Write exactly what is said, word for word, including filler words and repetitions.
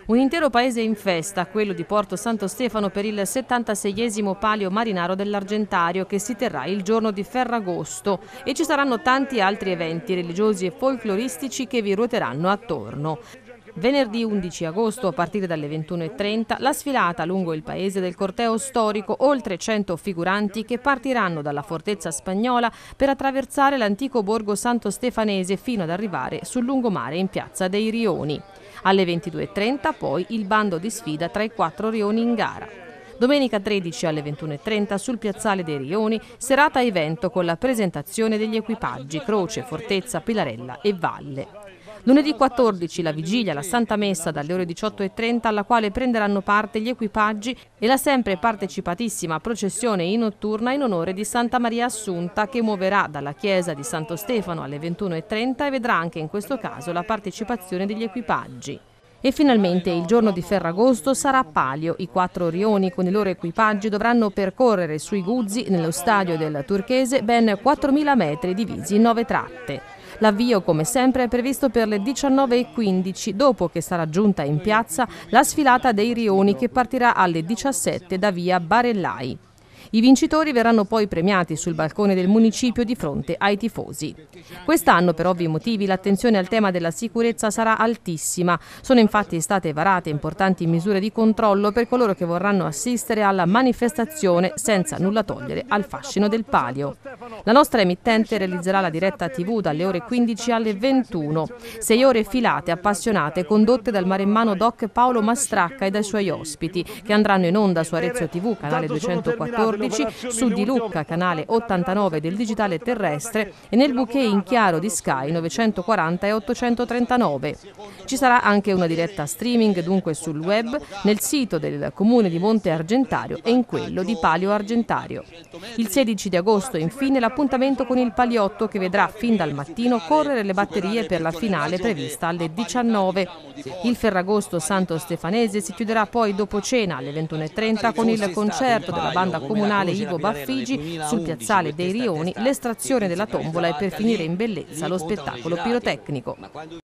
Un intero paese in festa, quello di Porto Santo Stefano, per il settantaseiesimo Palio Marinaro dell'Argentario, che si terrà il giorno di Ferragosto, e ci saranno tanti altri eventi religiosi e folcloristici che vi ruoteranno attorno. Venerdì undici agosto, a partire dalle ventuno e trenta, la sfilata lungo il paese del corteo storico, oltre cento figuranti che partiranno dalla fortezza spagnola per attraversare l'antico borgo santo stefanese fino ad arrivare sul lungomare in piazza dei Rioni. Alle ventidue e trenta poi il bando di sfida tra i quattro rioni in gara. Domenica tredici alle ventuno e trenta sul piazzale dei Rioni, serata evento con la presentazione degli equipaggi Croce, Fortezza, Pilarella e Valle. Lunedì quattordici la vigilia, la Santa Messa dalle ore diciotto e trenta, alla quale prenderanno parte gli equipaggi e la sempre partecipatissima processione in notturna in onore di Santa Maria Assunta, che muoverà dalla chiesa di Santo Stefano alle ventuno e trenta e vedrà anche in questo caso la partecipazione degli equipaggi. E finalmente il giorno di Ferragosto sarà Palio. I quattro rioni con i loro equipaggi dovranno percorrere sui Guzzi, nello stadio del Turchese, ben quattromila metri divisi in nove tratte. L'avvio, come sempre, è previsto per le diciannove e quindici, dopo che sarà giunta in piazza la sfilata dei Rioni, che partirà alle diciassette da via Barellai. I vincitori verranno poi premiati sul balcone del municipio di fronte ai tifosi. Quest'anno, per ovvi motivi, l'attenzione al tema della sicurezza sarà altissima. Sono infatti state varate importanti misure di controllo per coloro che vorranno assistere alla manifestazione, senza nulla togliere al fascino del palio. La nostra emittente realizzerà la diretta tivù dalle ore quindici alle ventuno. Sei ore filate, appassionate, condotte dal maremmano doc Paolo Mastracca e dai suoi ospiti, che andranno in onda su Arezzo tivù, canale duecentoquattordici, su Di Lucca, canale ottantanove del digitale terrestre, e nel bouquet in chiaro di Sky novecentoquaranta e ottocentotrentanove. Ci sarà anche una diretta streaming, dunque sul web, nel sito del comune di Monte Argentario e in quello di Palio Argentario. Il sedici di agosto, infine, l'appuntamento con il Paliotto, che vedrà fin dal mattino correre le batterie per la finale prevista alle diciannove. Il Ferragosto Santo Stefanese si chiuderà poi dopo cena alle ventuno e trenta con il concerto della banda comunale Ivo Baffigi sul piazzale dei Rioni, l'estrazione della tombola e, per finire in bellezza, lo spettacolo pirotecnico.